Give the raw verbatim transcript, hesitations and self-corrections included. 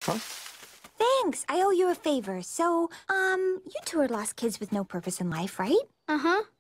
Huh? Thanks. I owe you a favor. So, um, you two are lost kids with no purpose in life, right? Uh-huh.